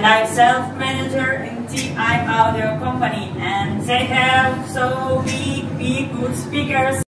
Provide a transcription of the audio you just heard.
like self-manager in TI Audio Company, and they have so big good speakers.